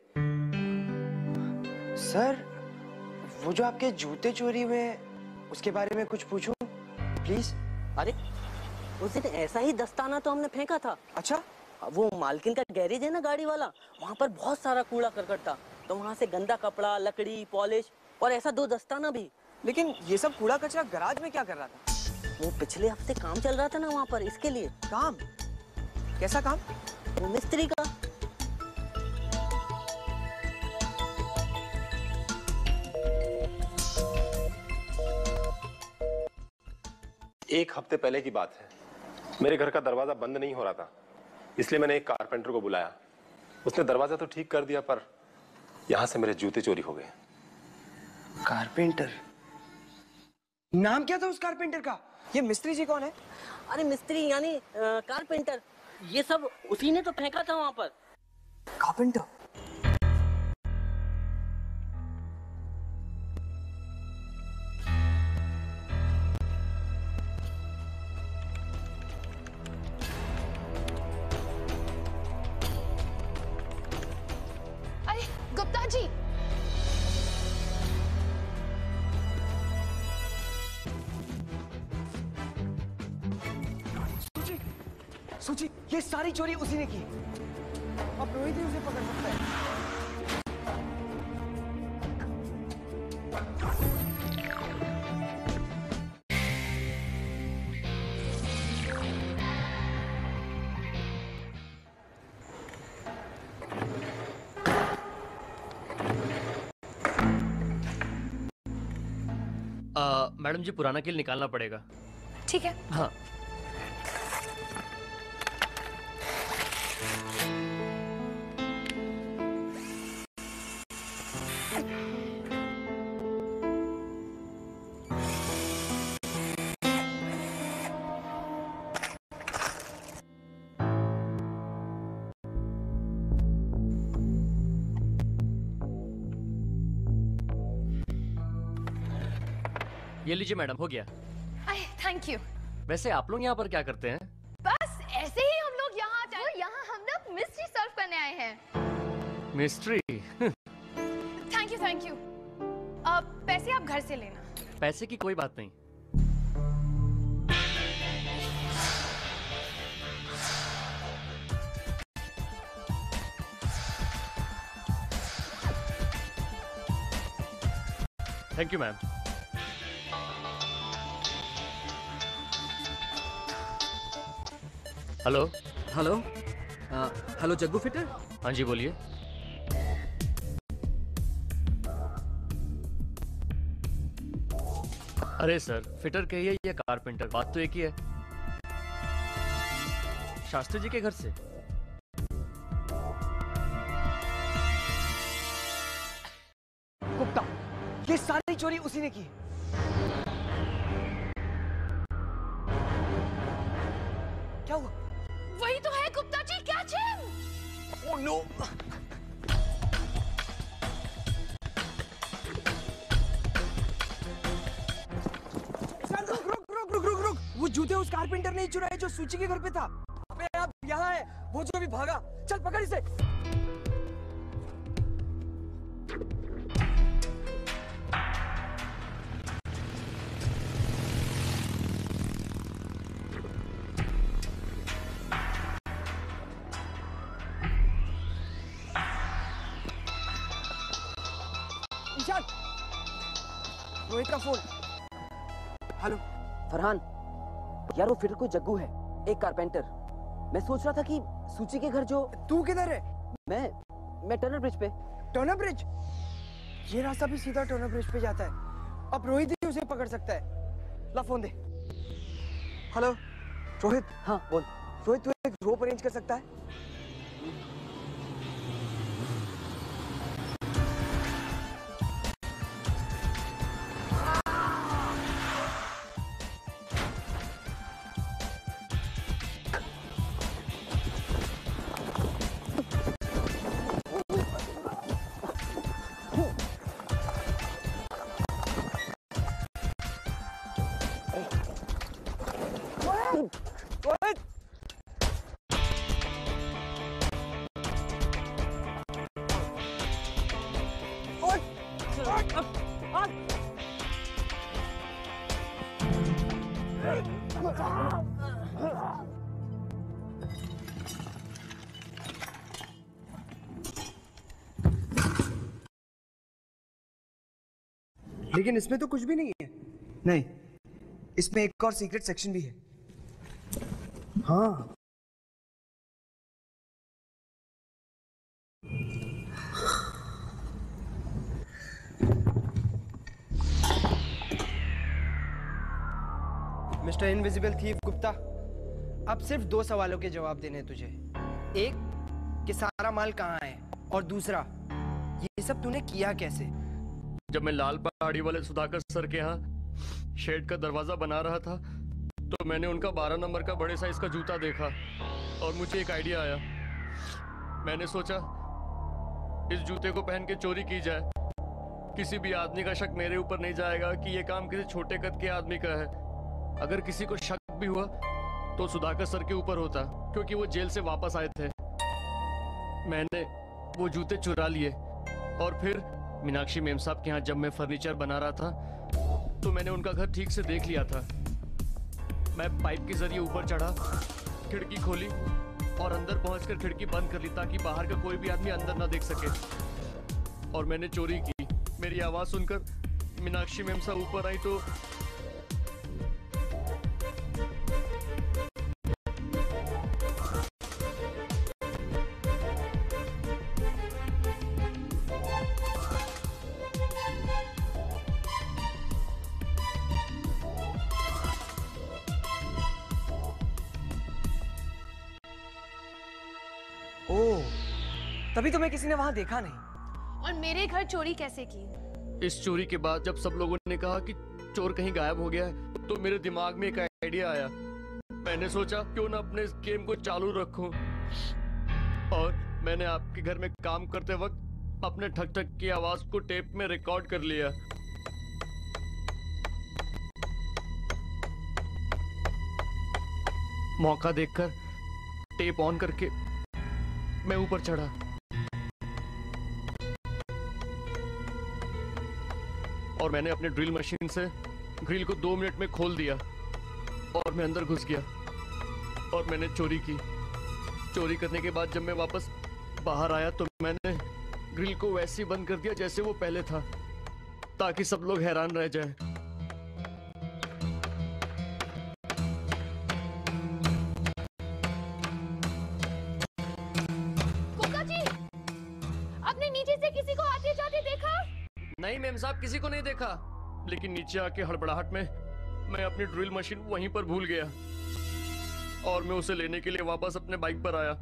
सर वो जो आपके जूते चोरी हुए उसके बारे में कुछ पूछूं प्लीज? अरे उस दिन ऐसा ही दस्ताना तो हमने फेंका था। अच्छा? वो मालकिन का गैरेज है ना गाड़ी वाला, वहाँ पर बहुत सारा कूड़ा करकट था, तो वहाँ से गंदा कपड़ा, लकड़ी, पॉलिश और ऐसा 2 दस्ताना भी। लेकिन ये सब कूड़ा कचरा गैराज में क्या कर रहा था? वो पिछले हफ्ते काम चल रहा था ना वहाँ पर, इसके लिए। काम? कैसा काम? वो मिस्त्री का। एक हफ्ते पहले की बात है। मेरे घर का दरवाजा बंद नहीं हो रहा था, इसलिए मैंने एक कारपेंटर को बुलाया। उसने दरवाजा तो ठीक कर दिया, पर यहां से मेरे जूते चोरी हो गए। कारपेंटर? नाम क्या था उस कारपेंटर का? ये मिस्त्री जी कौन है? अरे मिस्त्री यानी कारपेंटर, ये सब उसी ने तो फेंका था वहां पर। कारपेंटर? अरे गुप्ता जी, सोची ये सारी चोरी उसी ने की। अब रोहित ही उसे पकड़ सकता है। मैडम जी पुराना किल निकालना पड़ेगा। ठीक है। हाँ। ये लीजिए मैडम, हो गया। Thank you. वैसे आप लोग यहाँ पर क्या करते हैं? बस ऐसे ही हम लोग यहाँ आते हैं। यहाँ हम लोग मिस्ट्री सर्व करने आए हैं। मिस्ट्री? Thank you. पैसे आप घर से लेना। पैसे की कोई बात नहीं। Thank you ma'am. Hello hello hello Jaggu fitter. हाँ जी बोलिए। अरे सर, फिटर कहिए या कारपेंटर, बात तो एक ही है। शास्त्री जी के घर से। गुप्ता, ये सारी चोरी उसी ने की। क्या हुआ? वही तो है Gupta ji, catch him. Oh no. रुक। वो जूते उस कारपेंटर ने ही चुराए जो सूची के घर पे था। अबे अब यहाँ है वो जो भी भागा। चल पकड़ इसे। ईशान, रोहित का फोन। हेलो फरहान, यार वो फिर कोई जग्गू है, एक कारपेंटर। मैं सोच रहा था कि सूची के घर जो। तू किधर है? मैं टनल ब्रिज पे। Tunnel bridge? ये रास्ता भी सीधा टनल ब्रिज पे जाता है। अब रोहित ही उसे पकड़ सकता है। ला फोन दे। हेलो रोहित। हाँ बोल। रोहित तू एक रोप अरेंज कर सकता है? लेकिन इसमें तो कुछ भी नहीं है। नहीं, इसमें एक और सीक्रेट सेक्शन भी है। हाँ। मिस्टर इनविजिबल थीफ गुप्ता, अब सिर्फ 2 सवालों के जवाब देने हैं तुझे। एक, कि सारा माल कहाँ है, और दूसरा, ये सब तूने किया कैसे? जब मैं लाल पहाड़ी वाले सुधाकर सर के यहाँ शेड का दरवाजा बना रहा था तो मैंने उनका 12 नंबर का बड़े साइज का जूता देखा और मुझे एक आइडिया आया। मैंने सोचा इस जूते को पहन के चोरी की जाए। किसी भी आदमी का शक मेरे ऊपर नहीं जाएगा कि ये काम किसी छोटे कद के आदमी का है। अगर किसी को शक भी हुआ तो सुधाकर सर के ऊपर होता, क्योंकि वो जेल से वापस आए थे। मैंने वो जूते चुरा लिए और फिर मीनाक्षी मेम साहब के यहाँ जब मैं फर्नीचर बना रहा था तो मैंने उनका घर ठीक से देख लिया था। मैं पाइप के जरिए ऊपर चढ़ा, खिड़की खोली और अंदर पहुंचकर खिड़की बंद कर ली ताकि बाहर का कोई भी आदमी अंदर ना देख सके। और मैंने चोरी की। मेरी आवाज सुनकर मीनाक्षी मेम साहब ऊपर आई तो तभी तुम्हें किसी ने वहां देखा नहीं। और मेरे घर चोरी कैसे की? इस चोरी के बाद जब सब लोगों ने कहा कि चोर कहीं गायब हो गया है तो मेरे दिमाग में एक आइडिया आया। मैंने सोचा क्यों ना अपने इस गेम को चालू रखूं। और मैंने आपके घर में काम करते वक्त अपने ठक ठक की आवाज को टेप में रिकॉर्ड कर लिया। मौका देखकर टेप ऑन करके मैं ऊपर चढ़ा। और मैंने अपने ड्रिल मशीन से ग्रिल को 2 मिनट में खोल दिया और मैं अंदर घुस गया और मैंने चोरी की। चोरी करने के बाद जब मैं वापस बाहर आया तो मैंने ग्रिल को वैसे ही बंद कर दिया जैसे वो पहले था, ताकि सब लोग हैरान रह जाएं। कोका जी, आपने नीचे से किसी को आते जाते देखा? नहीं मेम साहब, किसी को नहीं देखा, लेकिन नीचे आके हड़बड़ाहट में मैं अपनी ड्रिल मशीन वहीं पर भूल गया और मैं उसे लेने के लिए वापस अपने बाइक पर आया।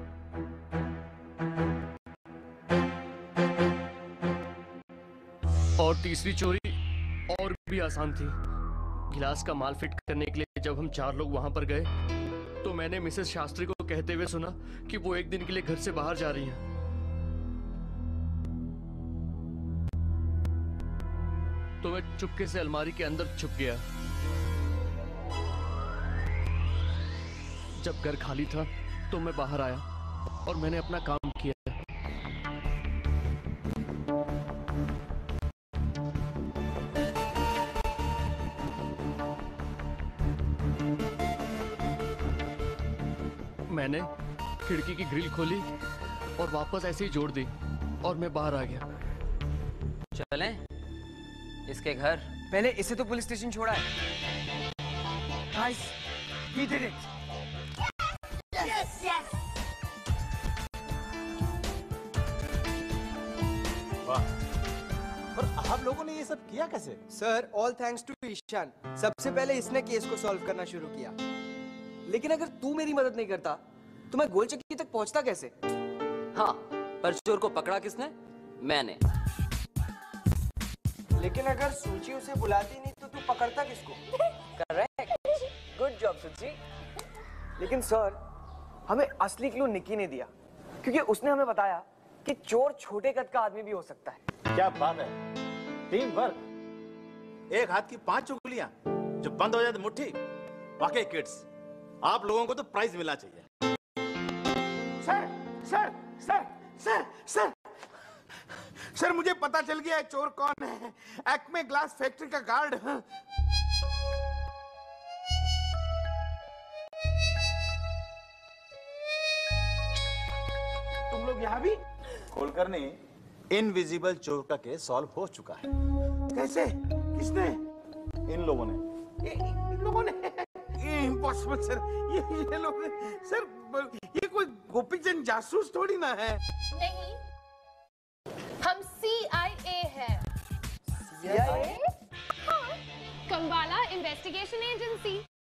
और तीसरी चोरी और भी आसान थी। गिलास का माल फिट करने के लिए जब हम 4 लोग वहां पर गए तो मैंने मिसेस शास्त्री को कहते हुए सुना कि वो एक दिन के लिए घर से बाहर जा रही हैं। तो मैं चुपके से अलमारी के अंदर छुप गया। जब घर खाली था तो मैं बाहर आया और मैंने अपना काम किया। मैंने खिड़की की ग्रिल खोली और वापस ऐसे ही जोड़ दी और मैं बाहर आ गया। चलें इसके घर? पहले इसे तो पुलिस स्टेशन छोड़ा है। Guys, we did it. Yes, yes. पर आप लोगों ने ये सब किया कैसे? Sir all thanks to Ishaan. सबसे पहले इसने केस को सॉल्व करना शुरू किया। लेकिन अगर तू मेरी मदद नहीं करता तो मैं गोलचक्की तक पहुंचता कैसे? हाँ, पर चोर को पकड़ा किसने? मैंने। लेकिन अगर सूची उसे बुलाती नहीं तो तू पकड़ता किसको? करेक्ट, गुड जॉब सूची। लेकिन सर हमें असली क्लू निकी ने दिया, क्योंकि उसने हमें बताया कि चोर छोटे कद का आदमी भी हो सकता है। क्या बात है, टीम वर्क। एक हाथ की 5 उंगलियां जो बंद हो जाती मुट्ठी। वाकई किड्स, आप लोगों को तो प्राइज मिलना चाहिए। Sir sir sir sir sir sir मुझे पता चल गया है चोर कौन है। एक्मे ग्लास फैक्ट्री का गार्ड। तुम लोग यहाँ भी? कुलकर्णी, इनविजिबल चोर का केस सॉल्व हो चुका है। कैसे? किसने? इन लोगों ने। इन लोगों ने? ये इम्पॉसिबल सर। ये लोग सर, ये कोई गोपीचंद जासूस थोड़ी ना है। नहीं, हम CIA है। CIA? हाँ, कंबाला इन्वेस्टिगेशन एजेंसी।